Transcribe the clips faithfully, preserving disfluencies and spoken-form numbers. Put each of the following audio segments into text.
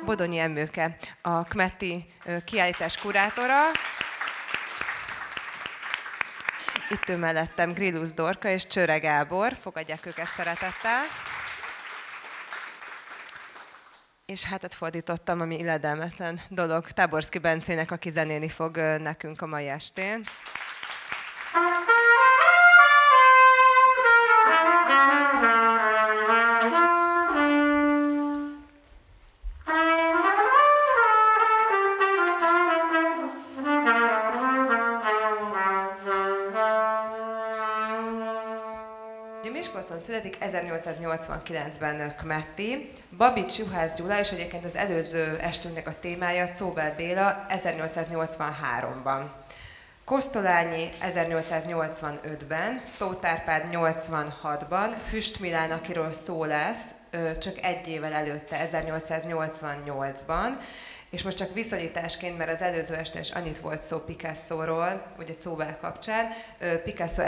Bodonyi Emmőke, a Kmetti kiállítás kurátora. Itt ő mellettem Grillusz Dorka és Csöre Gábor. Fogadják őket szeretettel. És hátat fordítottam, ami illedelmetlen dolog, Táborszky Bencének, aki zenélni fog nekünk a mai estén. Miskolcon születik ezernyolcszáznyolcvankilencben Kmetti, Babics Juhász Gyula, és egyébként az előző estünknek a témája Czóbel Béla ezernyolcszáznyolcvanháromban. Kosztolányi ezernyolcszáznyolcvanötben, Tóth Árpád nyolcvanhatban, Füst Milán, akiről szó lesz, csak egy évvel előtte, ezernyolcszáznyolcvannyolcban, és most csak viszonyításként, mert az előző este is annyit volt szó Picasso-ról, ugye Czóbel kapcsán, Picasso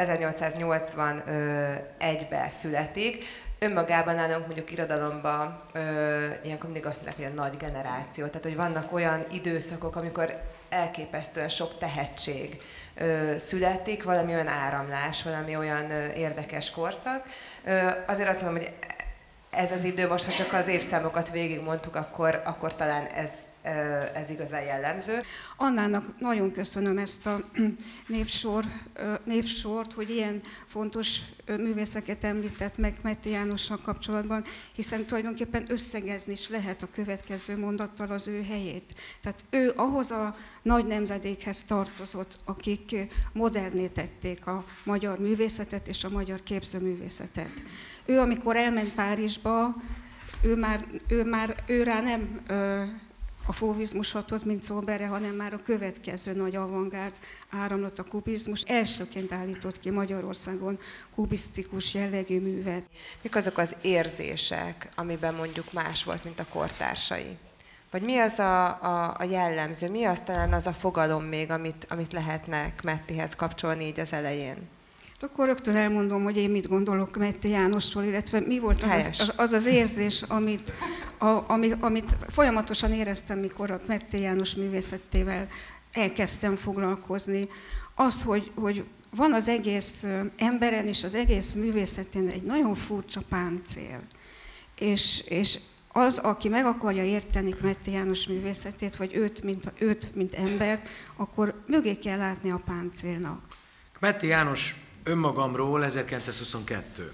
ezernyolcszáznyolcvanegyben születik, önmagában nálunk mondjuk irodalomban ilyenkor mindig azt mondják, hogy a nagy generáció, tehát hogy vannak olyan időszakok, amikor elképesztően sok tehetség születik, valami olyan áramlás, valami olyan érdekes korszak. Azért azt mondom, hogy ez az idő, most ha csak az évszámokat végigmondtuk, akkor, akkor talán ez, ez igazán jellemző. Annának nagyon köszönöm ezt a névsor, névsort, hogy ilyen fontos művészeket említett meg Kmetti Jánossal kapcsolatban, hiszen tulajdonképpen összegezni is lehet a következő mondattal az ő helyét. Tehát ő ahhoz a nagy nemzedékhez tartozott, akik moderné tették a magyar művészetet és a magyar képzőművészetet. Ő, amikor elment Párizsba, ő már, ő már ő rá nem ö, a fóvizmus hatott, mint Czóbelre, hanem már a következő nagy avantgárd áramlott, a kubizmus. Elsőként állított ki Magyarországon kubisztikus jellegű művet. Mik azok az érzések, amiben mondjuk más volt, mint a kortársai? Vagy mi az a, a, a jellemző, mi az talán az a fogalom még, amit, amit lehetne Kmettihez kapcsolni így az elején? Akkor rögtön elmondom, hogy én mit gondolok Kmetti Jánosról, illetve mi volt az az, az, az érzés, amit, a, ami, amit folyamatosan éreztem, mikor a Kmetti János művészetével elkezdtem foglalkozni. Az, hogy, hogy van az egész emberen és az egész művészetén egy nagyon furcsa páncél. És, és az, aki meg akarja érteni Kmetti János művészetét, vagy őt mint, őt, mint embert, akkor mögé kell látni a páncélnak. Kmetti János önmagamról ezerkilencszázhuszonkettő.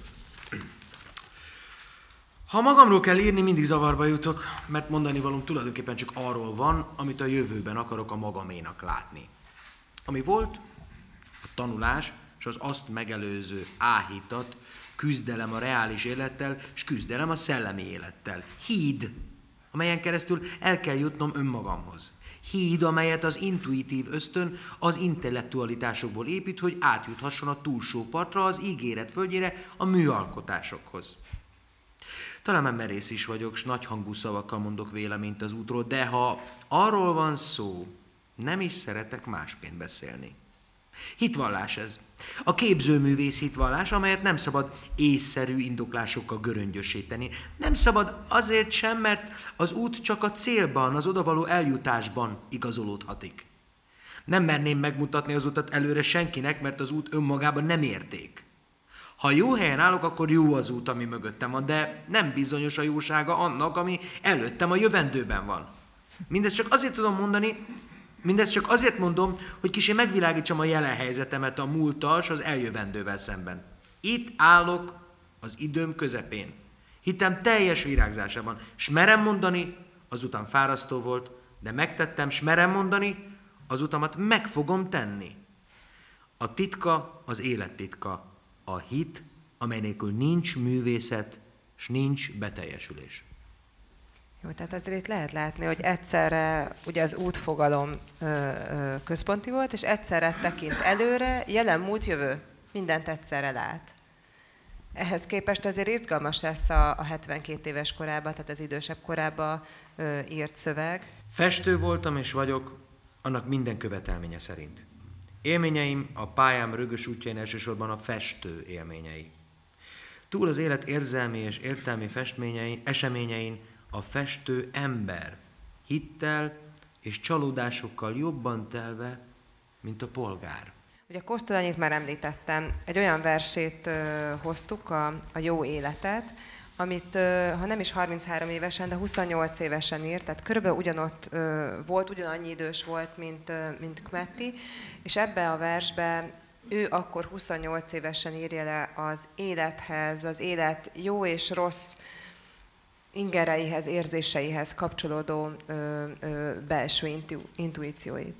Ha magamról kell írni, mindig zavarba jutok, mert mondani valóm tulajdonképpen csak arról van, amit a jövőben akarok a magaménak látni. Ami volt, a tanulás és az azt megelőző áhítat, küzdelem a reális élettel, és küzdelem a szellemi élettel. Híd, amelyen keresztül el kell jutnom önmagamhoz. Híd, amelyet az intuitív ösztön az intellektualitásokból épít, hogy átjuthasson a túlsó partra, az ígéret földjére, a műalkotásokhoz. Talán már merész is vagyok, s nagyhangú szavakkal mondok véleményt az útról, de ha arról van szó, nem is szeretek másként beszélni. Hitvallás ez. A képzőművész hitvallás, amelyet nem szabad észszerű indoklásokkal göröngyösíteni. Nem szabad azért sem, mert az út csak a célban, az odavaló eljutásban igazolódhatik. Nem merném megmutatni az utat előre senkinek, mert az út önmagában nem érték. Ha jó helyen állok, akkor jó az út, ami mögöttem van, de nem bizonyos a jósága annak, ami előttem a jövendőben van. Mindezt csak azért tudom mondani, Mindezt csak azért mondom, hogy kissé megvilágítsam a jelen helyzetemet a múlttal és az eljövendővel szemben. Itt állok az időm közepén. Hitem teljes virágzásában. S merem mondani, azután fárasztó volt, de megtettem, s merem mondani, az utamat meg fogom tenni. A titka az élet titka. A hit, amely nélkül nincs művészet, s nincs beteljesülés. Jó, tehát azért itt lehet látni, hogy egyszerre ugye az útfogalom ö, ö, központi volt, és egyszerre tekint előre, jelen, múlt, jövő. Mindent egyszerre lát. Ehhez képest azért izgalmas lesz a, a hetvenkét éves korában, tehát az idősebb korában ö, írt szöveg. Festő voltam és vagyok, annak minden követelménye szerint. Élményeim a pályám rögös útjain elsősorban a festő élményei. Túl az élet érzelmi és értelmi festményei, eseményein a festő ember hittel és csalódásokkal jobban telve, mint a polgár. Ugye Kosztolányit már említettem, egy olyan versét ö, hoztuk, a, a Jó életet, amit, ö, ha nem is harminchárom évesen, de huszonnyolc évesen írt, tehát körülbelül ugyanott ö, volt, ugyanannyi idős volt, mint, ö, mint Kmetti, és ebbe a versbe ő akkor huszonnyolc évesen írja le az élethez, az élet jó és rossz ingereihez, érzéseihez kapcsolódó ö, ö, belső intu, intuícióit.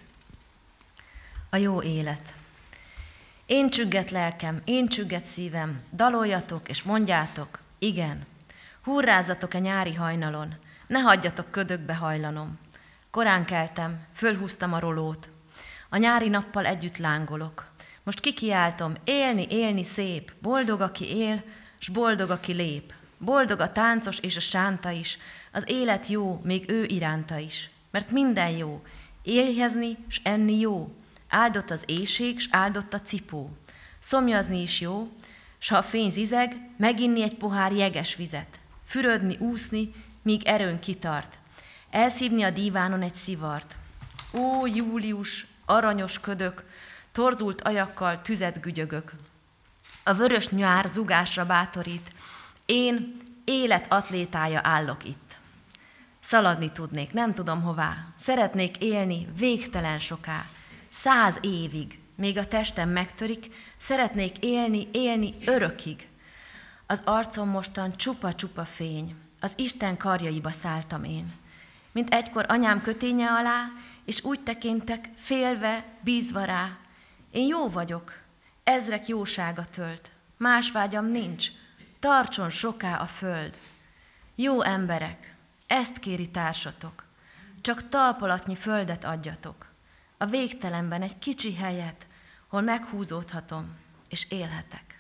A jó élet. Én csügget lelkem, én csügget szívem, daloljatok és mondjátok, igen. Hurrázatok a nyári hajnalon, ne hagyjatok ködökbe hajlanom. Korán keltem, fölhúztam a rolót, a nyári nappal együtt lángolok. Most kikiáltom, élni, élni szép, boldog, aki él, s boldog, aki lép. Boldog a táncos és a sánta is, az élet jó, még ő iránta is. Mert minden jó, éhezni s enni jó, áldott az éhség, s áldott a cipó. Szomjazni is jó, s ha a fény zizeg, meginni egy pohár jeges vizet. Fürödni, úszni, míg erőn kitart. Elszívni a dívánon egy szivart. Ó, július, aranyos ködök, torzult ajakkal tüzet gügyögök. A vörös nyár zugásra bátorít, én élet atlétája állok itt. Szaladni tudnék, nem tudom hová, szeretnék élni végtelen soká, száz évig, még a testem megtörik, szeretnék élni, élni örökig. Az arcom mostan csupa-csupa fény, az Isten karjaiba szálltam én. Mint egykor anyám köténye alá, és úgy tekintek, félve, bízva rá. Én jó vagyok, ezrek jósága tölt, más vágyam nincs, tartson soká a föld. Jó emberek, ezt kéri társatok, csak talpalatnyi földet adjatok, a végtelenben egy kicsi helyet, hol meghúzódhatom és élhetek.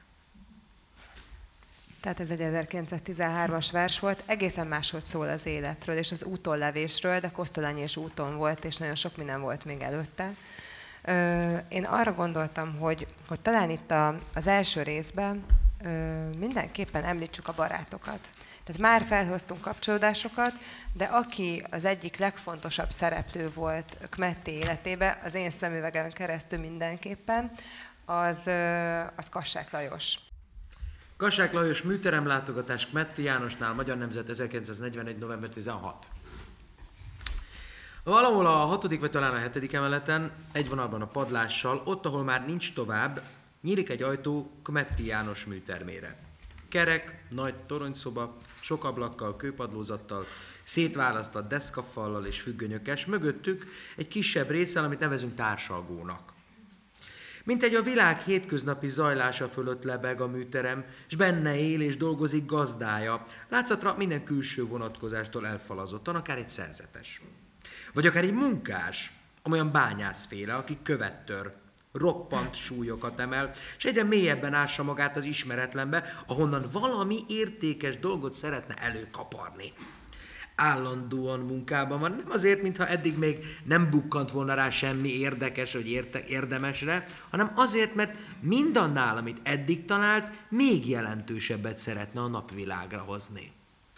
Tehát ez egy ezerkilencszáztizenhármas vers volt, egészen máshogy szól az életről és az útonlevésről, de Kosztolányi is úton volt, és nagyon sok minden volt még előtte. Én arra gondoltam, hogy, hogy talán itt a, az első részben mindenképpen említsük a barátokat. Tehát már felhoztunk kapcsolódásokat, de aki az egyik legfontosabb szereplő volt Kmetti életében, az én szemüvegen keresztül mindenképpen, az, az Kassák Lajos. Kassák Lajos műteremlátogatás Kmetti Jánosnál, Magyar Nemzet, ezerkilencszáznegyvenegy. november tizenhatodika. Valahol a hatodik vagy talán a hetedik emeleten, egy vonalban a padlással, ott, ahol már nincs tovább, nyílik egy ajtó Kmetti János műtermére. Kerek, nagy toronyszoba, sok ablakkal, kőpadlózattal, szétválasztott deszkafallal és függönyökes, mögöttük egy kisebb részen, amit nevezünk társalgónak. Mint egy a világ hétköznapi zajlása fölött lebeg a műterem, s benne él és dolgozik gazdája, látszatra minden külső vonatkozástól elfalazottan, akár egy szerzetes. Vagy akár egy munkás, amolyan bányászféle, aki követ tör, roppant súlyokat emel, és egyre mélyebben ássa magát az ismeretlenbe, ahonnan valami értékes dolgot szeretne előkaparni. Állandóan munkában van, nem azért, mintha eddig még nem bukkant volna rá semmi érdekes vagy érte, érdemesre, hanem azért, mert mindannál, amit eddig talált, még jelentősebbet szeretne a napvilágra hozni.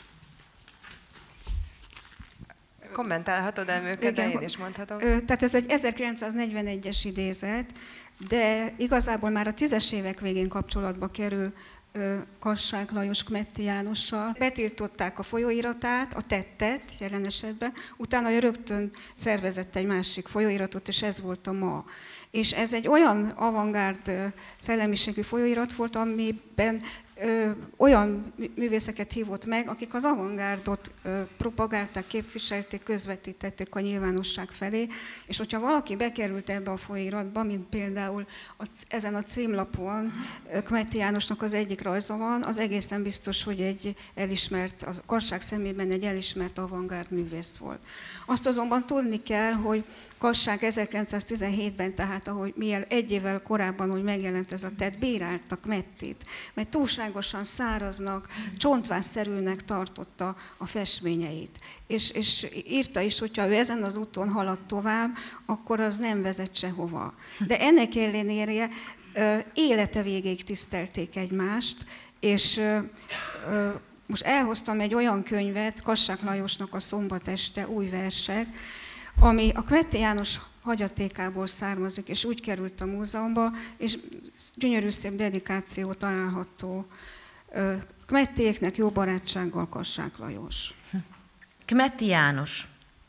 Kommentálhatod el őket, de én is mondhatom. Tehát ez egy ezerkilencszáznegyvenegyes idézet, de igazából már a tízes évek végén kapcsolatba kerül Kassák Lajos Kmetti Jánossal. Betiltották a folyóiratát, a tettet jelen esetben, utána ő rögtön szervezett egy másik folyóiratot, és ez volt a Ma. És ez egy olyan avantgárd szellemiségű folyóirat volt, amiben ö, olyan művészeket hívott meg, akik az avantgárdot ö, propagálták, képviselték, közvetítették a nyilvánosság felé, és hogyha valaki bekerült ebbe a folyóiratba, mint például a, ezen a címlapon Kmetti Jánosnak az egyik rajza van, az egészen biztos, hogy egy elismert, a Kassák szemében egy elismert avantgárd művész volt. Azt azonban tudni kell, hogy Kassák ezerkilencszáztizenhétben, tehát ahogy milyen egy évvel korábban, hogy megjelent ez a tett, bírálta Kmettit, mert túlságosan száraznak, csontvásszerűnek tartotta a festményeit. És, és írta is, hogyha ő ezen az úton halad tovább, akkor az nem vezet sehova. De ennek ellenére élete végéig tisztelték egymást, és most elhoztam egy olyan könyvet, Kassák Lajosnak a Szombat este új versek, ami a Kmetty János hagyatékából származik, és úgy került a múzeumba, és gyönyörű szép dedikáció található. Kmettyéknek jó barátsággal, Kassák Lajos. Kmetty János.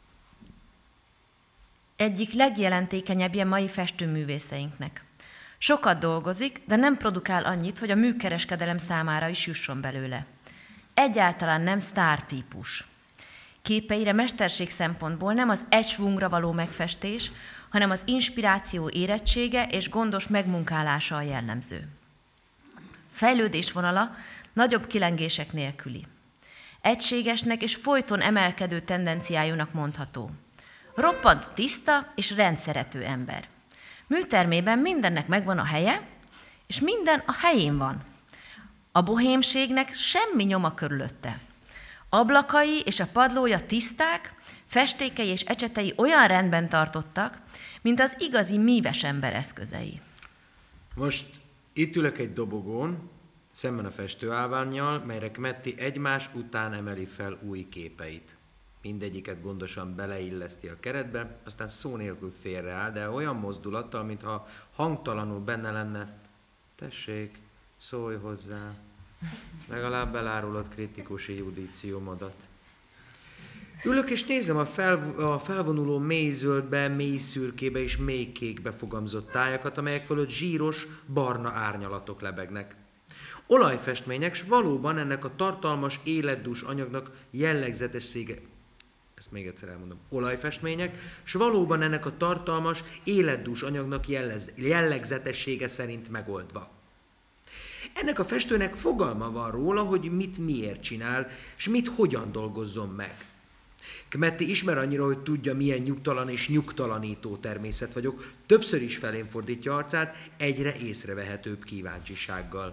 Egyik legjelentékenyebbje mai festőművészeinknek. Sokat dolgozik, de nem produkál annyit, hogy a műkereskedelem számára is jusson belőle. Egyáltalán nem sztártípus. Képeire mesterség szempontból nem az egy svungra való megfestés, hanem az inspiráció érettsége és gondos megmunkálása a jellemző. Fejlődésvonala nagyobb kilengések nélküli. Egységesnek és folyton emelkedő tendenciájúnak mondható. Roppant tiszta és rendszerető ember. Műtermében mindennek megvan a helye, és minden a helyén van. A bohémségnek semmi nyoma körülötte. Ablakai és a padlója tiszták, festékei és ecsetei olyan rendben tartottak, mint az igazi míves ember eszközei. Most itt ülök egy dobogón, szemben a festőállvánnyal, melyre Kmetty egymás után emeli fel új képeit. Mindegyiket gondosan beleilleszti a keretbe, aztán szó nélkül félreáll, de olyan mozdulattal, mintha hangtalanul benne lenne. Tessék, szólj hozzá, legalább elárulod kritikus judíciómodat. Ülök és nézem a, fel, a felvonuló mély zöldbe, mély szürkébe és mély kékbe fogamzott tájakat, amelyek fölött zsíros, barna árnyalatok lebegnek. Olajfestmények, s valóban ennek a tartalmas, életdús anyagnak jellegzetes szége... Ezt még egyszer elmondom. Olajfestmények, s valóban ennek a tartalmas, életdús anyagnak jellez, jellegzetessége szerint megoldva. Ennek a festőnek fogalma van róla, hogy mit miért csinál, s mit hogyan dolgozzon meg. Kmetty ismer annyira, hogy tudja, milyen nyugtalan és nyugtalanító természet vagyok, többször is felém fordítja arcát, egyre észrevehetőbb kíváncsisággal.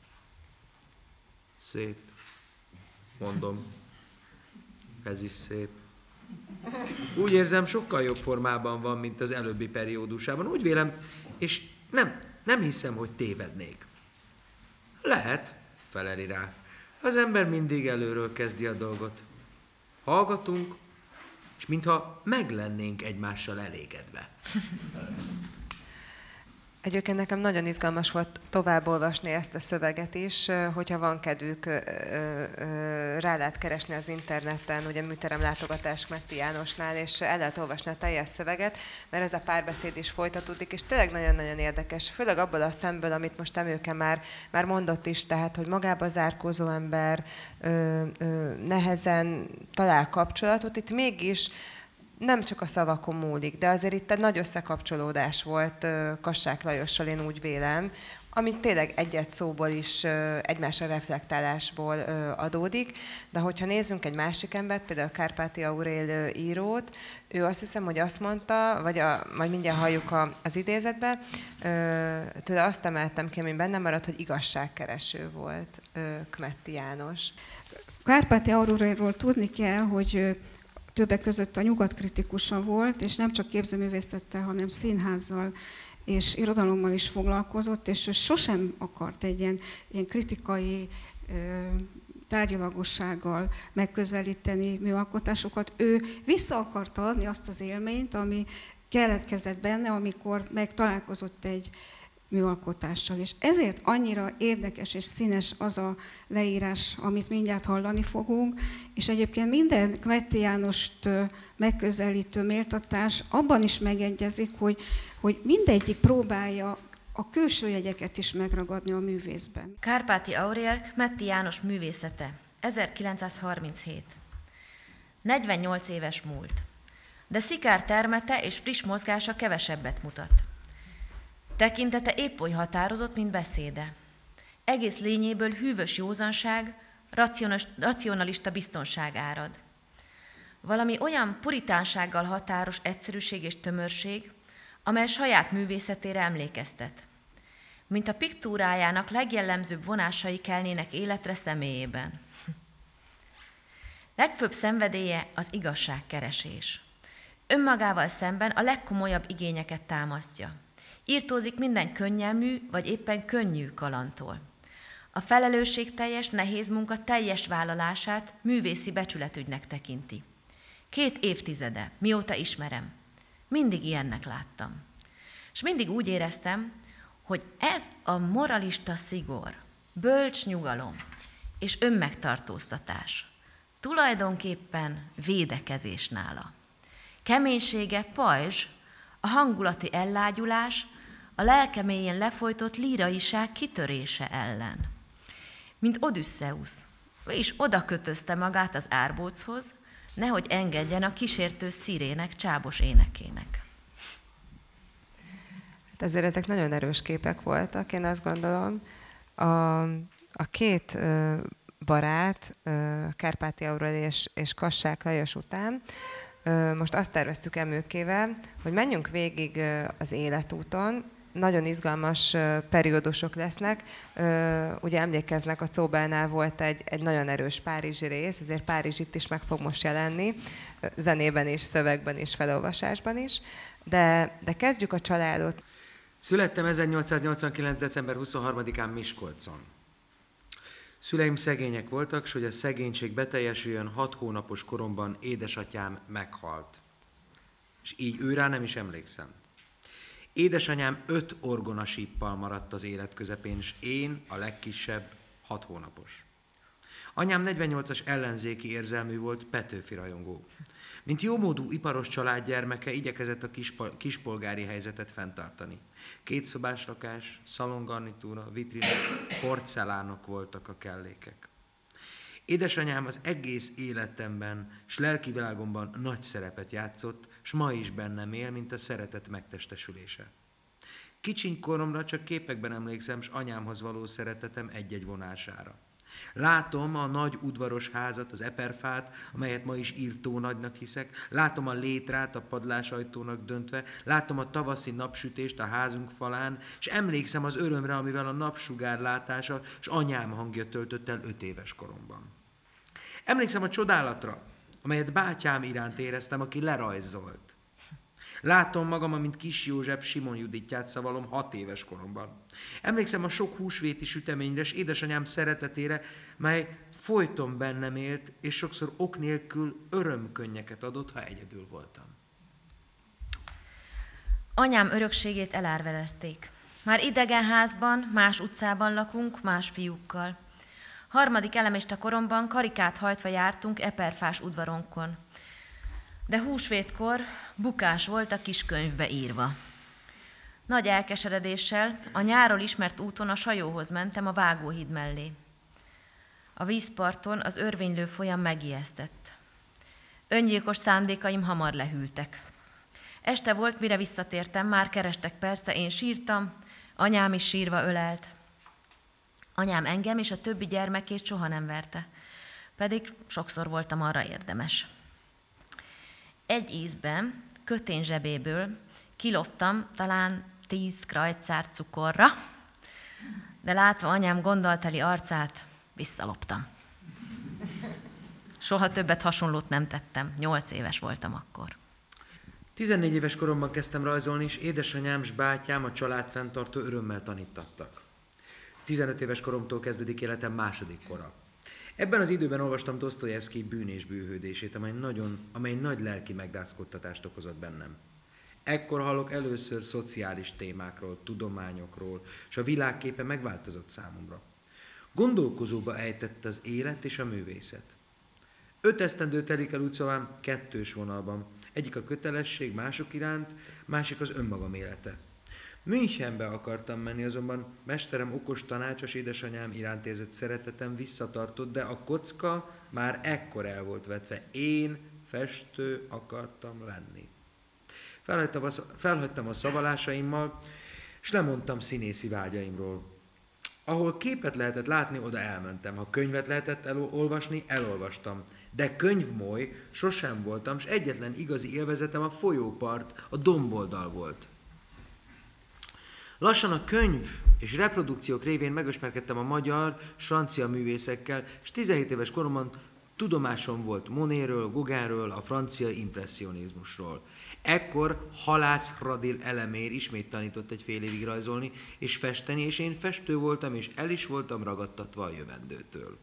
Szép, mondom. Ez is szép. Úgy érzem, sokkal jobb formában van, mint az előbbi periódusában. Úgy vélem, és nem, nem hiszem, hogy tévednék. Lehet, feleli rá. Az ember mindig előről kezdi a dolgot. Hallgatunk, és mintha meg lennénk egymással elégedve. Egyébként nekem nagyon izgalmas volt tovább olvasni ezt a szöveget is, hogyha van kedvük, rá lehet keresni az interneten, ugye műterem látogatás Kmetty Jánosnál, és el lehet olvasni a teljes szöveget, mert ez a párbeszéd is folytatódik, és tényleg nagyon-nagyon érdekes, főleg abból a szemből, amit most Emőke már, már mondott is, tehát, hogy magába zárkózó ember ö, ö, nehezen talál kapcsolatot, itt mégis nem csak a szavakon múlik, de azért itt egy nagy összekapcsolódás volt Kassák Lajossal, én úgy vélem, ami tényleg egy-egy szóból is egymásra reflektálásból adódik, de hogyha nézzünk egy másik embert, például Kárpáti Aurél írót, ő azt hiszem, hogy azt mondta, vagy a, majd mindjárt halljuk a, az idézetbe, tőle azt emeltem ki, ami bennem maradt, hogy igazságkereső volt Kmetty János. Kárpáti Aurélról tudni kell, hogy többek között a nyugat kritikusa volt, és nem csak képzőművészettel, hanem színházzal és irodalommal is foglalkozott, és ő sosem akart egy ilyen, ilyen kritikai ö, tárgyilagossággal megközelíteni műalkotásokat. Ő vissza akarta adni azt az élményt, ami keletkezett benne, amikor megtalálkozott egy műalkotással. És ezért annyira érdekes és színes az a leírás, amit mindjárt hallani fogunk, és egyébként minden Kmetty Jánost megközelítő méltatás abban is megegyezik, hogy, hogy mindegyik próbálja a külső jegyeket is megragadni a művészben. Kárpáti Aurél, Kmetty János művészete, ezerkilencszázharminchét. negyvennyolc éves múlt, de szikár termete és friss mozgása kevesebbet mutat. Tekintete épp oly határozott, mint beszéde. Egész lényéből hűvös józanság, racionalista biztonság árad. Valami olyan puritánsággal határos egyszerűség és tömörség, amely saját művészetére emlékeztet. Mint a piktúrájának legjellemzőbb vonásai kelnének életre személyében. Legfőbb szenvedélye az igazságkeresés. Önmagával szemben a legkomolyabb igényeket támasztja. Írtózik minden könnyelmű, vagy éppen könnyű kalandtól. A felelősségteljes, nehéz munka teljes vállalását művészi becsületügynek tekinti. Két évtizede, mióta ismerem, mindig ilyennek láttam. És mindig úgy éreztem, hogy ez a moralista szigor, bölcs nyugalom és önmegtartóztatás tulajdonképpen védekezés nála. Keménysége pajzs, a hangulati ellágyulás, a lelkeméjén lefolytott líraiság kitörése ellen. Mint Odüsszeusz, és oda kötözte magát az árbóchoz, nehogy engedjen a kísértő szirének csábos énekének. Hát ezért ezek nagyon erős képek voltak, én azt gondolom. A, a két ö, barát, ö, Kárpáti Aurélia és, és Kassák Lajos után ö, most azt terveztük Emőkével, hogy menjünk végig ö, az életúton. Nagyon izgalmas ö, periódusok lesznek. Ö, ugye emlékeznek, a Czóbelnál volt egy, egy nagyon erős párizsi rész, ezért Párizs itt is meg fog most jelenni, ö, zenében is, szövegben is, felolvasásban is. De, de kezdjük a családot. Születtem ezernyolcszáznyolcvankilenc. december huszonharmadikán Miskolcon. Szüleim szegények voltak, s hogy a szegénység beteljesüljön, hat hónapos koromban édesatyám meghalt. És így őrá nem is emlékszem. Édesanyám öt orgonasíppal maradt az élet közepén, és én, a legkisebb, hat hónapos. Anyám negyvennyolcas ellenzéki érzelmű volt, Petőfi rajongó. Mint jómódú iparos család gyermeke igyekezett a kispol- kispolgári helyzetet fenntartani. Kétszobás lakás, szalongarnitúra, vitrinek, porcelánok voltak a kellékek. Édesanyám az egész életemben s lelkivilágomban nagy szerepet játszott, s ma is bennem él, mint a szeretet megtestesülése. Kicsiny koromra csak képekben emlékszem, s anyámhoz való szeretetem egy-egy vonására. Látom a nagy udvaros házat, az eperfát, amelyet ma is írtó nagynak hiszek, látom a létrát a padlásajtónak döntve, látom a tavaszi napsütést a házunk falán, és emlékszem az örömre, amivel a napsugár látása és anyám hangja töltött el öt éves koromban. Emlékszem a csodálatra, amelyet bátyám iránt éreztem, aki lerajzolt. Látom magam, amint Kis József Simon Juditját szavalom hat éves koromban. Emlékszem a sok húsvéti süteményre és édesanyám szeretetére, mely folyton bennem élt, és sokszor ok nélkül örömkönnyeket adott, ha egyedül voltam. Anyám örökségét elárverezték. Már idegen házban, más utcában lakunk, más fiúkkal. Harmadik elemista koromban karikát hajtva jártunk eperfás udvaronkon. De húsvétkor bukás volt a kiskönyvbe írva. Nagy elkeseredéssel a nyáron ismert úton a Sajóhoz mentem a vágóhíd mellé. A vízparton az örvénylő folyam megijesztett. Öngyilkos szándékaim hamar lehűltek. Este volt, mire visszatértem, már kerestek persze, én sírtam, anyám is sírva ölelt. Anyám engem és a többi gyermekét soha nem verte, pedig sokszor voltam arra érdemes. Egy ízben, kötény zsebéből kiloptam talán tíz krajcár cukorra, de látva anyám gondolteli arcát, visszaloptam. Soha többet hasonlót nem tettem, nyolc éves voltam akkor. tizennégy éves koromban kezdtem rajzolni, és édesanyám s bátyám a család fenntartó örömmel tanítattak. tizenöt éves koromtól kezdődik életem második kora. Ebben az időben olvastam Dosztojevszkij Bűn és bűnhődését, amely, nagyon, amely nagy lelki megrázkódtatást okozott bennem. Ekkor hallok először szociális témákról, tudományokról, és a világképe megváltozott számomra. Gondolkozóba ejtett az élet és a művészet. Öt esztendő telik el úgy szóval kettős vonalban. Egyik a kötelesség mások iránt, másik az önmagam élete. Münchenbe akartam menni, azonban mesterem okos tanácsos édesanyám iránt érzett szeretetem visszatartott, de a kocka már ekkor el volt vetve. Én festő akartam lenni. Felhagytam a, felhagytam a szavalásaimmal, és lemondtam színészi vágyaimról. Ahol képet lehetett látni, oda elmentem. Ha könyvet lehetett elolvasni, elolvastam. De könyvmoly sosem voltam, és egyetlen igazi élvezetem a folyópart, a domboldal volt. Lassan a könyv és reprodukciók révén megismerkedtem a magyar és francia művészekkel, és tizenhét éves koromban tudomásom volt Monetről, Gauguinről, a francia impresszionizmusról. Ekkor Halász Radil Elemér ismét tanított egy fél évig rajzolni és festeni, és én festő voltam, és el is voltam ragadtatva a jövendőtől.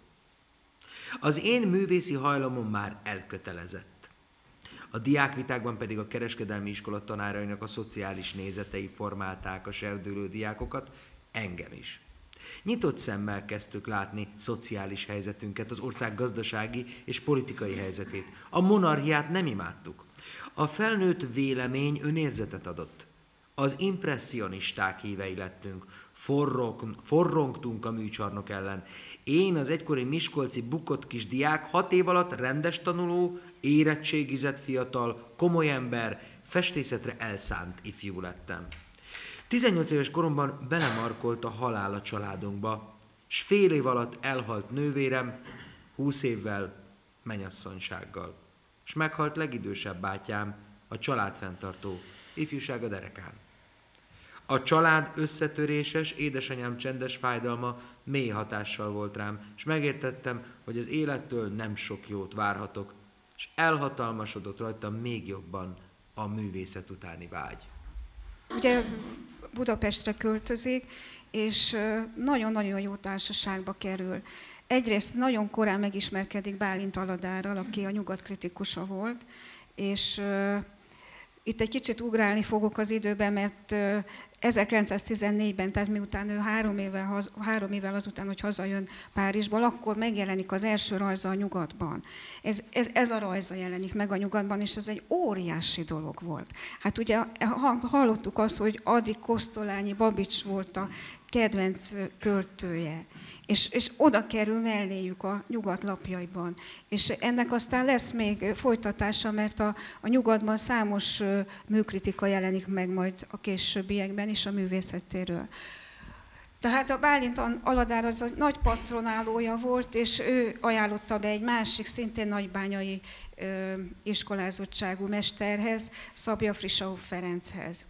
Az én művészi hajlamom már elkötelezett. A diákvitákban pedig a kereskedelmi iskola tanárainak a szociális nézetei formálták a serdülő diákokat, engem is. Nyitott szemmel kezdtük látni szociális helyzetünket, az ország gazdasági és politikai helyzetét. A monarchiát nem imádtuk. A felnőtt vélemény önérzetet adott. Az impresszionisták hívei lettünk, forrong, forrongtunk a műcsarnok ellen. Én, az egykori miskolci bukott kis diák, hat év alatt rendes tanuló, érettségizett fiatal, komoly ember, festészetre elszánt ifjú lettem. tizennyolc éves koromban belemarkolt a halál a családunkba, s fél év alatt elhalt nővérem, húsz évvel mennyasszonysággal, s meghalt legidősebb bátyám, a családfenntartó, ifjúsága derekán. A család összetöréses, édesanyám csendes fájdalma mély hatással volt rám, és megértettem, hogy az élettől nem sok jót várhatok, és elhatalmasodott rajtam még jobban a művészet utáni vágy. Ugye Budapestre költözik, és nagyon-nagyon jó társaságba kerül. Egyrészt nagyon korán megismerkedik Bálint Aladárral, aki a nyugat kritikusa volt, és uh, itt egy kicsit ugrálni fogok az időben, mert uh, ezerkilencszáztizennégyben, tehát miután ő három évvel, haz, három évvel azután, hogy hazajön Párizsból, akkor megjelenik az első rajza a Nyugatban. Ez, ez, ez a rajza jelenik meg a Nyugatban, és ez egy óriási dolog volt. Hát ugye hallottuk azt, hogy Ady Kosztolányi Babics volt a kedvenc költője, és, és oda kerül melléjük a Nyugat lapjaiban. És ennek aztán lesz még folytatása, mert a, a Nyugatban számos műkritika jelenik meg majd a későbbiekben is a művészetéről. Tehát a Bálint Aladár az a nagy patronálója volt, és ő ajánlotta be egy másik, szintén nagybányai ö, iskolázottságú mesterhez, Szabja-Frischau Ferenchez.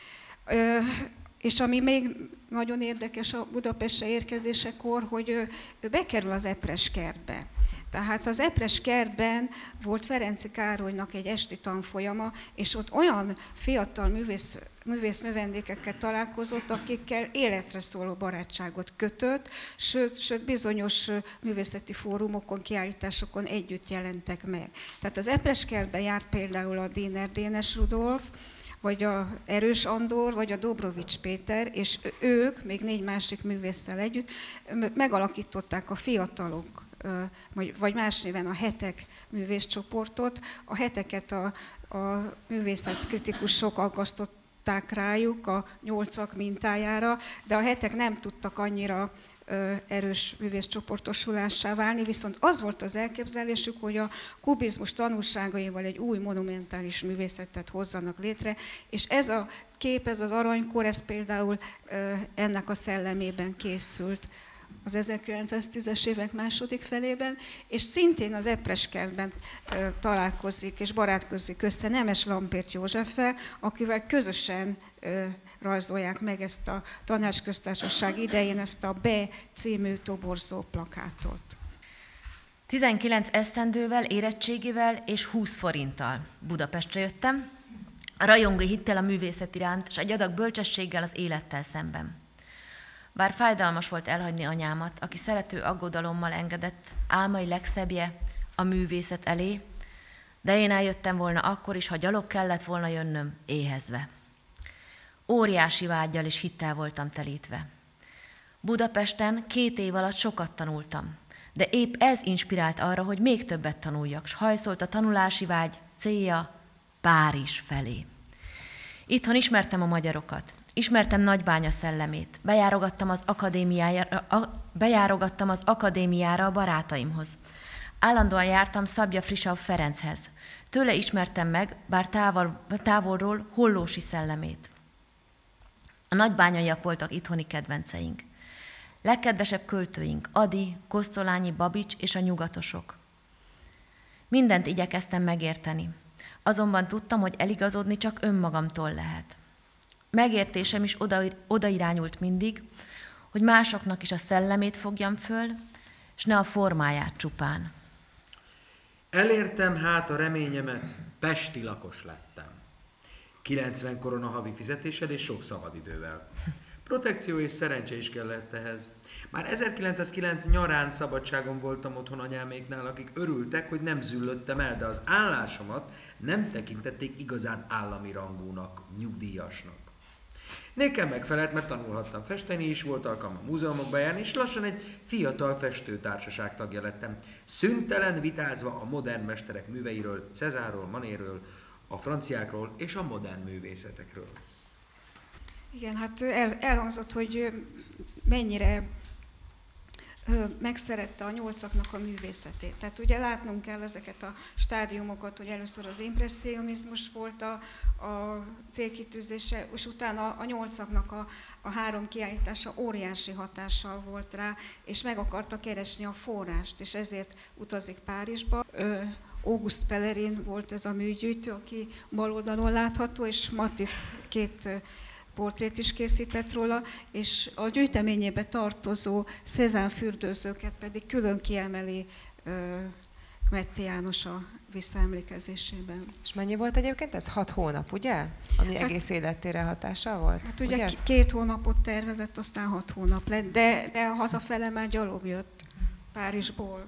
Ö, És ami még nagyon érdekes a Budapestre érkezésekor, hogy ő, ő bekerül az Epres kertbe. Tehát az Epres kertben volt Ferenczy Károlynak egy esti tanfolyama, és ott olyan fiatal művész, művész növendékekkel találkozott, akikkel életre szóló barátságot kötött, sőt, sőt bizonyos művészeti fórumokon, kiállításokon együtt jelentek meg. Tehát az Epres kertben járt például a Déner Dénes Rudolf, vagy a Erős Andor, vagy a Dobrovics Péter, és ők, még négy másik művésszel együtt, megalakították a Fiatalok, vagy más néven a Hetek művészcsoportot. A Heteket a, a művészetkritikusok aggasztották rájuk a nyolcak mintájára, de a Hetek nem tudtak annyira erős művészcsoportosulássá válni, viszont az volt az elképzelésük, hogy a kubizmus tanulságaival egy új monumentális művészetet hozzanak létre, és ez a kép, ez az aranykor, ez például ennek a szellemében készült az ezerkilencszáztízes évek második felében, és szintén az Epres kertben találkozik és barátkozik össze Nemes Lampért Józseffel, akivel közösen rajzolják meg ezt a Tanácsköztársaság idején ezt a B című toborzó plakátot. tizenkilenc esztendővel, érettségivel és húsz forinttal Budapestre jöttem, rajongó hittel a művészet iránt, és egy adag bölcsességgel az élettel szemben. Bár fájdalmas volt elhagyni anyámat, aki szerető aggodalommal engedett álmai legszebbje a művészet elé, de én eljöttem volna akkor is, ha gyalog kellett volna jönnöm éhezve. Óriási vággyal és hittel voltam telítve. Budapesten két év alatt sokat tanultam, de épp ez inspirált arra, hogy még többet tanuljak, s hajszolt a tanulási vágy célja Párizs felé. Itthon ismertem a magyarokat, ismertem Nagybánya szellemét, bejárogattam az akadémiára, a, bejárogattam az akadémiára a barátaimhoz. Állandóan jártam Szabja-Frischau Ferenchez. Tőle ismertem meg, bár távol, távolról Hollósi szellemét. A nagybányaiak voltak itthoni kedvenceink. Legkedvesebb költőink Ady, Kosztolányi, Babics és a nyugatosok. Mindent igyekeztem megérteni, azonban tudtam, hogy eligazodni csak önmagamtól lehet. Megértésem is oda, oda irányult mindig, hogy másoknak is a szellemét fogjam föl, és ne a formáját csupán. Elértem hát a reményemet, pesti lakos lettem. kilencven korona havi fizetéssel és sok szabadidővel. Protekció és szerencse is kellett ehhez. Már ezerkilencszázkilenc nyarán szabadságon voltam otthon anyáméknál, akik örültek, hogy nem züllöttem el, de az állásomat nem tekintették igazán állami rangúnak, nyugdíjasnak. Nekem megfelelt, mert tanulhattam festeni is, volt alkalmam múzeumokba járni, és lassan egy fiatal festőtársaság tagja lettem, szüntelen vitázva a modern mesterek műveiről, Cézárról, Manetről, a franciákról és a modern művészetekről. Igen, hát el, elhangzott, hogy mennyire megszerette a nyolcaknak a művészetét. Tehát ugye látnunk kell ezeket a stádiumokat, hogy először az impresszionizmus volt a, a célkitűzése, és utána a nyolcaknak a, a három kiállítása óriási hatással volt rá, és meg akarta keresni a forrást, és ezért utazik Párizsba. Auguste Pellerin volt ez a műgyűjtő, aki bal oldalon látható, és Matisse két portrét is készített róla, és a gyűjteményébe tartozó Cézanne fürdőzőket pedig külön kiemeli Kmetty János a visszaemlékezésében. És mennyi volt egyébként? Ez hat hónap, ugye? Ami hát, egész életére hatással volt? Hát ugye, ugye két hónapot tervezett, aztán hat hónap lett, de, de hazafele már gyalog jött Párizsból.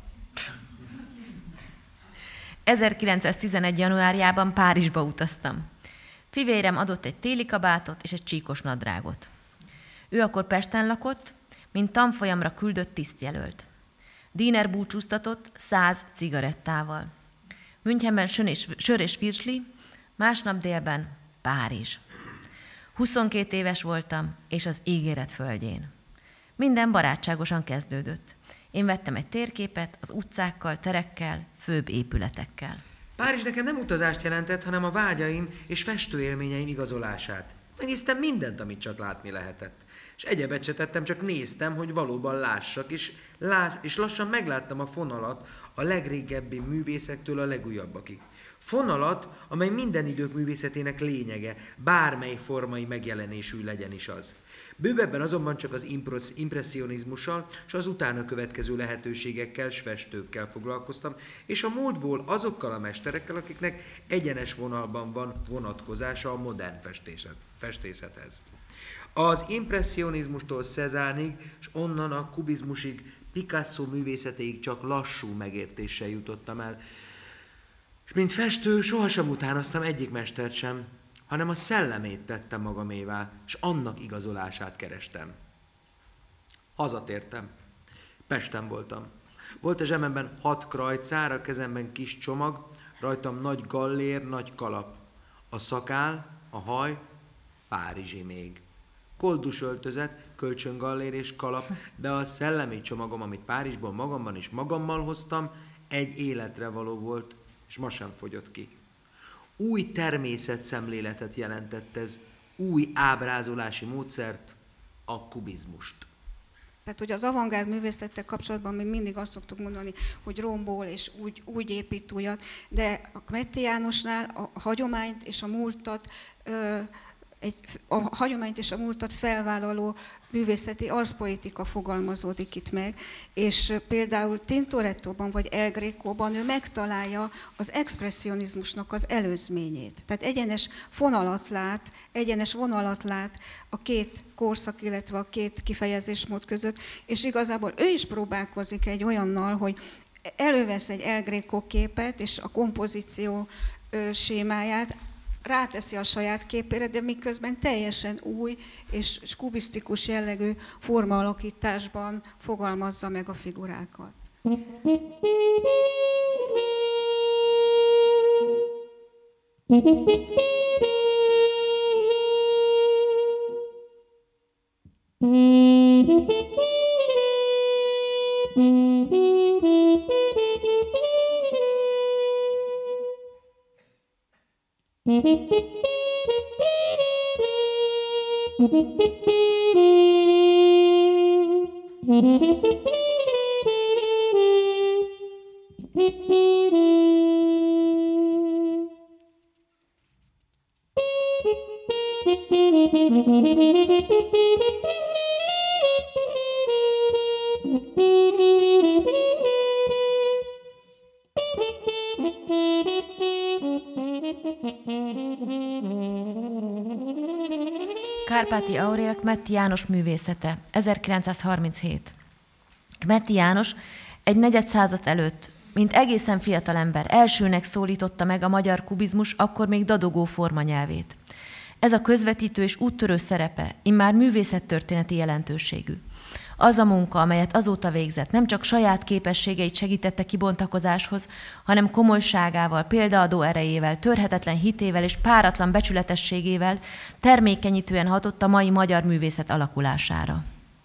ezerkilencszáztizenegy. januárjában Párizsba utaztam. Fivérem adott egy téli kabátot és egy csíkos nadrágot. Ő akkor Pesten lakott, mint tanfolyamra küldött tisztjelölt. Díner búcsúztatott száz cigarettával. Münchenben sör és virsli, másnap délben Párizs. huszonkét éves voltam, és az ígéret földjén. Minden barátságosan kezdődött. Én vettem egy térképet az utcákkal, terekkel, főbb épületekkel. Párizs nekem nem utazást jelentett, hanem a vágyaim és festőélményeim igazolását. Megnéztem mindent, amit csak látni lehetett. És egyebet se tettem, csak néztem, hogy valóban lássak, és, láss, és lassan megláttam a fonalat a legrégebbi művészektől a legújabbakig. Fonalat, amely minden idők művészetének lényege, bármely formai megjelenésű legyen is az. Bővebben azonban csak az impresszionizmussal és az utána következő lehetőségekkel, s festőkkel foglalkoztam, és a múltból azokkal a mesterekkel, akiknek egyenes vonalban van vonatkozása a modern festészethez. Az impresszionizmustól Cézannéig, és onnan a kubizmusig, Picasso művészetéig csak lassú megértéssel jutottam el. És mint festő sohasem utánoztam egyik mestert sem, hanem a szellemét tettem magamévá, és annak igazolását kerestem. Hazatértem. Pesten voltam. Volt a zsebemben hat krajcár, a kezemben kis csomag, rajtam nagy gallér, nagy kalap. A szakál, a haj, párizsi még. Koldus öltözet, kölcsöngallér és kalap, de a szellemi csomagom, amit Párizsból magamban is magammal hoztam, egy életre való volt, és ma sem fogyott ki. Új természetszemléletet jelentett ez, új ábrázolási módszert, a kubizmust. Tehát, hogy az avantgárd művészettel kapcsolatban még mindig azt szoktuk mondani, hogy rombol és úgy, úgy épít újat, de a Kmetty Jánosnál a hagyományt és a múltat, ö, egy, a hagyományt és a múltat felvállaló művészeti arszpoetika fogalmazódik itt meg, és például Tintorettóban vagy El Grécóban ő megtalálja az expresszionizmusnak az előzményét. Tehát egyenes fonalat lát, egyenes vonalat lát a két korszak, illetve a két kifejezésmód között, és igazából ő is próbálkozik egy olyannal, hogy elővesz egy El Grécó képet, és a kompozíció sémáját ráteszi a saját képére, de miközben teljesen új és kubisztikus jellegű formaalakításban fogalmazza meg a figurákat. Kárpáti Aurél, Kmetti János művészete, ezerkilencszázharminchét. Kmetti János egy negyed század előtt, mint egészen fiatal ember, elsőnek szólította meg a magyar kubizmus akkor még dadogó formanyelvét. Ez a közvetítő és úttörő szerepe immár művészettörténeti jelentőségű. Az a munka, amelyet azóta végzett, nem csak saját képességeit segítette kibontakozáshoz, hanem komolyságával, példaadó erejével, törhetetlen hitével és páratlan becsületességével termékenyítően hatott a mai magyar művészet alakulására.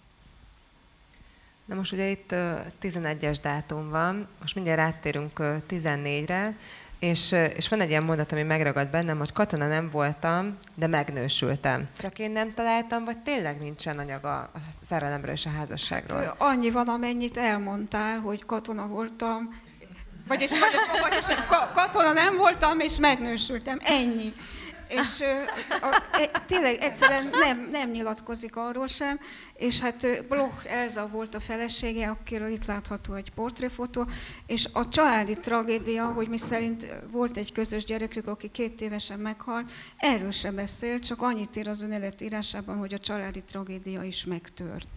Na most ugye itt tizenegyes dátum van, most mindjárt áttérünk tizennégyre, és, és van egy ilyen mondat, ami megragad bennem, hogy katona nem voltam, de megnősültem. Csak én nem találtam, vagy tényleg nincsen anyaga a szerelemről és a házasságról? Hát, annyi van, amennyit elmondtál, hogy katona voltam, vagyis, vagyis, vagyis katona nem voltam, és megnősültem. Ennyi. És a, a, tényleg egyszerűen nem, nem nyilatkozik arról sem, és hát Bloch Elza volt a felesége, akiről itt látható egy portréfotó, és a családi tragédia, hogy mi szerint volt egy közös gyerekük, aki két évesen meghalt, erről sem beszél, csak annyit ír az önéletírásában, hogy a családi tragédia is megtört.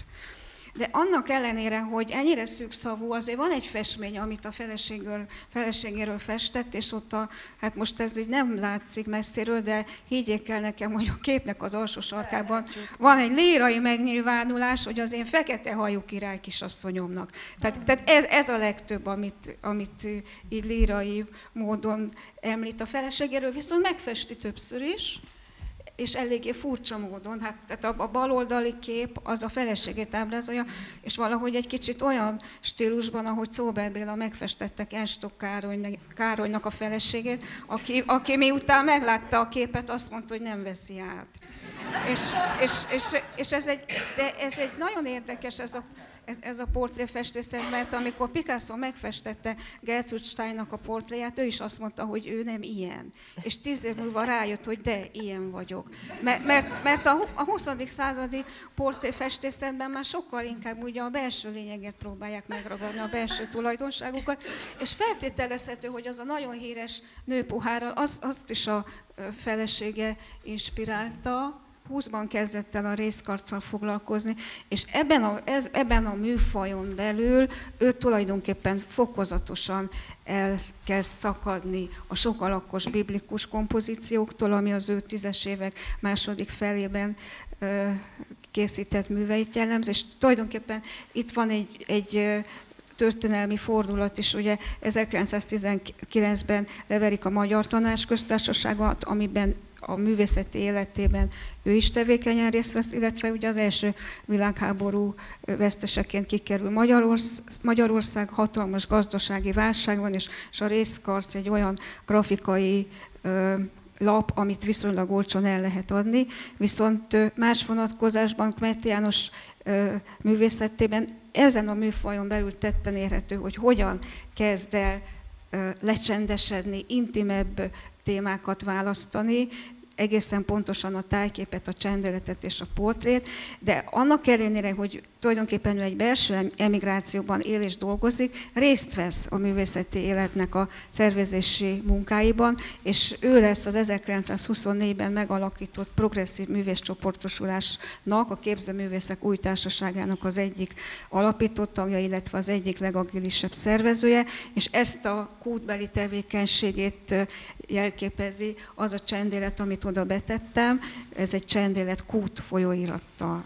De annak ellenére, hogy ennyire szűkszavú, azért van egy festmény, amit a feleségéről, feleségéről festett, és ott a, hát most ez így nem látszik messziről, de higgyék el nekem, hogy a képnek az alsó sarkában van egy lírai megnyilvánulás, hogy az én fekete hajú király kisasszonyomnak. Tehát, tehát ez, ez a legtöbb, amit, amit így lírai módon említ a feleségéről, viszont megfesti többször is, és eléggé furcsa módon, hát tehát a baloldali kép az a feleségét ábrázolja, és valahogy egy kicsit olyan stílusban, ahogy Czóbel Béla megfestette Enstok Károlynak, Károlynak a feleségét, aki, aki miután meglátta a képet, azt mondta, hogy nem veszi át. És, és, és, és ez, egy, de ez egy nagyon érdekes, ez a Ez, ez a portréfestészet, mert amikor Picasso megfestette Gertrude Steinnak a portréját, ő is azt mondta, hogy ő nem ilyen. És tíz év múlva rájött, hogy de, ilyen vagyok. Mert, mert, mert a, a huszadik századi portréfestészetben már sokkal inkább ugye a belső lényeget próbálják megragadni, a belső tulajdonságukat, és feltételezhető, hogy az a nagyon híres nőpohárral, az, azt is a felesége inspirálta. húszban kezdett el a részkarccal foglalkozni, és ebben a, ez, ebben a műfajon belül ő tulajdonképpen fokozatosan elkezd szakadni a sokalakos biblikus kompozícióktól, ami az ő tízes évek második felében ö, készített műveit jellemz, és tulajdonképpen itt van egy, egy történelmi fordulat is, ugye ezerkilencszáztizenkilencben leverik a Magyar Tanácsköztársaságot, amiben a művészeti életében ő is tevékenyen részt vesz, illetve ugye az első világháború veszteseként kikerül Magyarország, Magyarország hatalmas gazdasági válság van, és, és a részkarc egy olyan grafikai ö, lap, amit viszonylag olcsón el lehet adni, viszont más vonatkozásban Kmetti János ö, művészetében ezen a műfajon belül tetten érhető, hogy hogyan kezd el ö, lecsendesedni, intimebb témákat választani, egészen pontosan a tájképet, a csendeletet és a portrét, de annak ellenére, hogy tulajdonképpen ő egy belső emigrációban él és dolgozik, részt vesz a művészeti életnek a szervezési munkáiban, és ő lesz az ezerkilencszázhuszonnégyben megalakított progresszív művészcsoportosulásnak, a Képzőművészek Új Társaságának az egyik alapító tagja, illetve az egyik legagilisebb szervezője, és ezt a kútbeli tevékenységét jelképezi az a csendélet, amit oda betettem, ez egy csendélet Kút folyóirattal.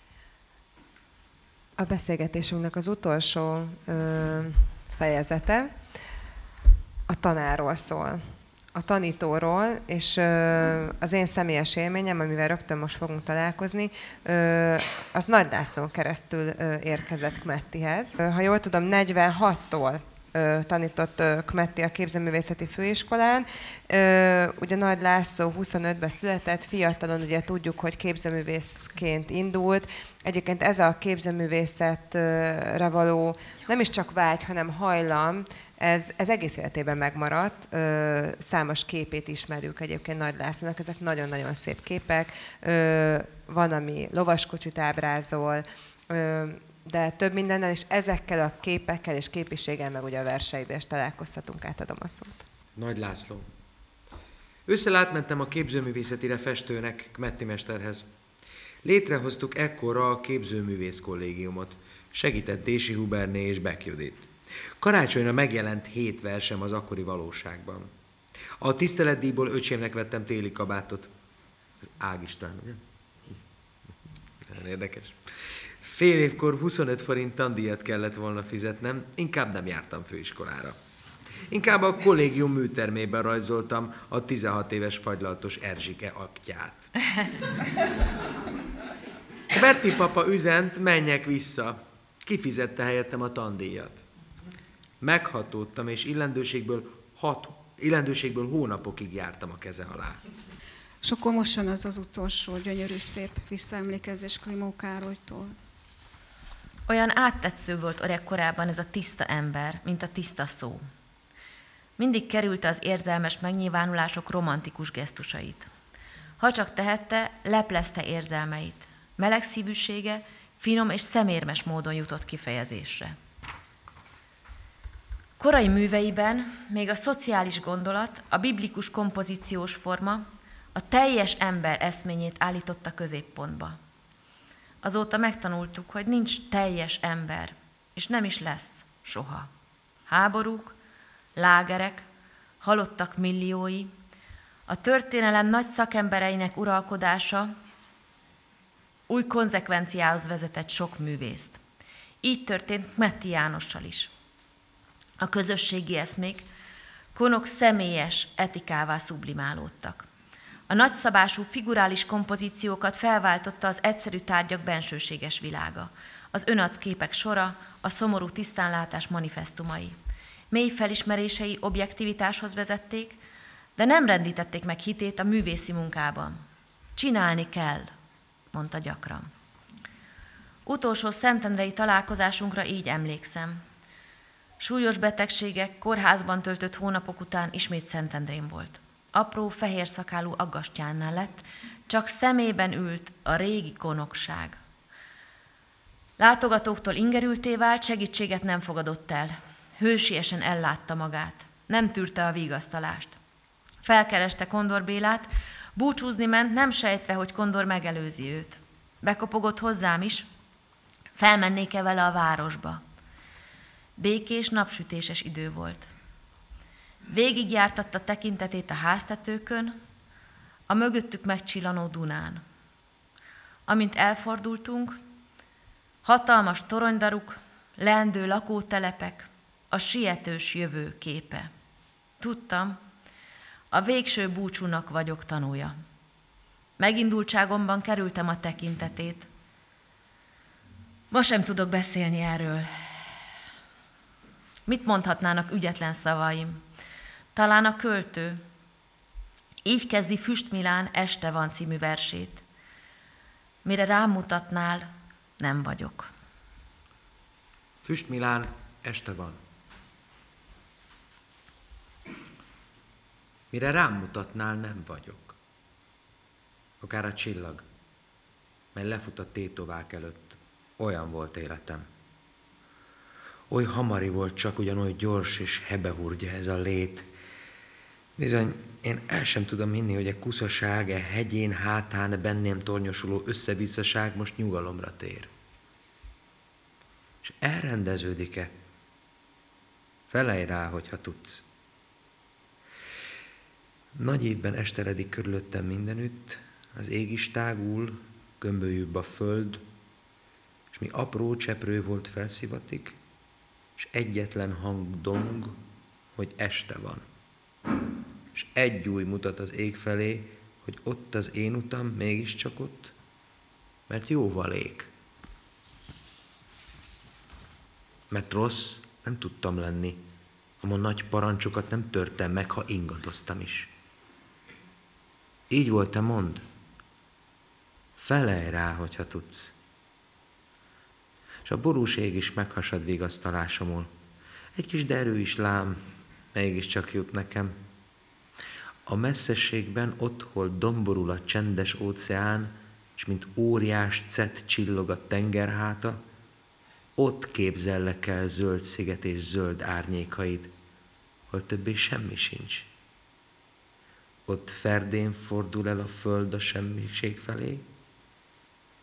A beszélgetésünknek az utolsó ö, fejezete a tanárról szól, a tanítóról, és ö, az én személyes élményem, amivel rögtön most fogunk találkozni, ö, az Nagy Lászlón keresztül ö, érkezett Kmettihez. Ha jól tudom, negyvenhattól tanított Kmetti a Képzőművészeti Főiskolán. Ugye Nagy László huszonötben született, fiatalon ugye tudjuk, hogy képzőművészként indult. Egyébként ez a képzőművészetre való nem is csak vágy, hanem hajlam, ez, ez egész életében megmaradt. Számos képét ismerjük egyébként Nagy Lászlónak, ezek nagyon-nagyon szép képek. Van, ami lovaskocsit ábrázol, de több mindennel, és ezekkel a képekkel és képiséggel meg ugye a verseiben is találkozhatunk, átadom a szót. Nagy László. Ősszel átmentem a képzőművészetire festőnek, Kmetti mesterhez. Létrehoztuk ekkorra a képzőművész kollégiumot. Segített Dési Huberné és Beck Judit. Karácsonyra megjelent hét versem az akkori valóságban. A tiszteletdíjból öcsémnek vettem téli kabátot. Az Ágistán, ugye? Nagyon érdekes. Fél évkor huszonöt forint tandíjat kellett volna fizetnem, inkább nem jártam főiskolára. Inkább a kollégium műtermében rajzoltam a tizenhat éves fagylaltos Erzsike aktját. Betty papa üzent, menjek vissza. Kifizette helyettem a tandíjat. Meghatódtam, és illendőségből, hat, illendőségből hónapokig jártam a keze alá. És akkor most jön az az utolsó gyönyörű szép visszaemlékezés Klimó Károlytól. Olyan áttetsző volt öreg korában ez a tiszta ember, mint a tiszta szó. Mindig kerülte az érzelmes megnyilvánulások romantikus gesztusait. Ha csak tehette, leplezte érzelmeit. Melegszívűsége finom és szemérmes módon jutott kifejezésre. Korai műveiben még a szociális gondolat, a biblikus kompozíciós forma, a teljes ember eszményét állította középpontba. Azóta megtanultuk, hogy nincs teljes ember, és nem is lesz soha. Háborúk, lágerek, halottak milliói, a történelem nagy szakembereinek uralkodása új konzekvenciához vezetett sok művészt. Így történt Metti Jánossal is. A közösségi eszmék Konok személyes etikává sublimálódtak. A nagyszabású figurális kompozíciókat felváltotta az egyszerű tárgyak bensőséges világa, az önarcképek sora, a szomorú tisztánlátás manifesztumai. Mély felismerései objektivitáshoz vezették, de nem rendítették meg hitét a művészi munkában. Csinálni kell, mondta gyakran. Utolsó szentendrei találkozásunkra így emlékszem. Súlyos betegségek, kórházban töltött hónapok után ismét Szentendrén volt. Apró, fehér szakálú aggastyánnál lett, csak szemében ült a régi konokság. Látogatóktól ingerülté vált, segítséget nem fogadott el. Hősiesen ellátta magát. Nem tűrte a vigasztalást. Felkereste Kondor Bélát, búcsúzni ment, nem sejtve, hogy Kondor megelőzi őt. Bekopogott hozzám is, felmennék-e vele a városba. Békés, napsütéses idő volt. Végigjártatta tekintetét a háztetőkön, a mögöttük megcsillanó Dunán. Amint elfordultunk, hatalmas toronydaruk, leendő lakótelepek, a sietős jövő képe. Tudtam, a végső búcsúnak vagyok tanúja. Megindultságomban kerültem a tekintetét. Ma sem tudok beszélni erről. Mit mondhatnának ügyetlen szavaim? Talán a költő. Így kezdi Füst Milán Este van című versét. Mire rám mutatnál, nem vagyok. Füst Milán Este van. Mire rám mutatnál, nem vagyok. Akár a csillag, mely lefut a tétovák előtt, olyan volt életem. Oly hamari volt, csak ugyanoly gyors és hebehurgya ez a lét. Bizony, én el sem tudom hinni, hogy a kuszaság, a hegyén, hátán, benném tornyosuló összevisszaság most nyugalomra tér. És elrendeződik-e? Felejj rá, hogyha tudsz. Nagy évben esteledik körülöttem mindenütt, az ég is tágul, gömbölyűbb a föld, és mi apró cseprő volt felszivatik, és egyetlen hang dong, hogy este van. És egy új mutat az ég felé, hogy ott az én utam, mégiscsak ott, mert jóval ég. Mert rossz nem tudtam lenni, ám a nagy parancsokat nem törtem meg, ha ingadoztam is. Így volt, te mondd. Felejj rá, hogyha tudsz. És a borús ég is meghasad vigasztalásomul. Egy kis derű is lám, mégiscsak jut nekem. A messzességben ott, hol domborul a csendes óceán, és mint óriás cet csillog a tengerháta, ott képzellek el zöld sziget és zöld árnyékaid, hol többé semmi sincs. Ott ferdén fordul el a föld a semmiség felé,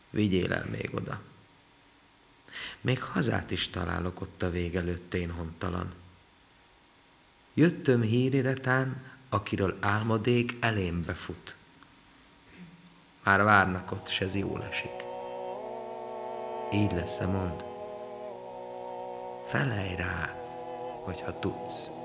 vigyél el még oda. Még hazát is találok ott a vég előtt én hontalan. Jöttöm híriretán, akiről álmodék elémbe fut. Már várnak ott, s ez jól esik. Így lesz-e, mondd? Felelj rá, hogyha tudsz.